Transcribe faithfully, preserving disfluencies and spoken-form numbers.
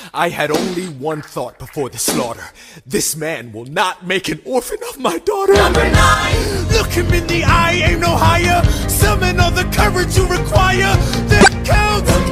I had only one thought before the slaughter. This man will not make an orphan of my daughter. Number nine! Look him in the eye, aim no higher. Summon all the courage you require. Then count.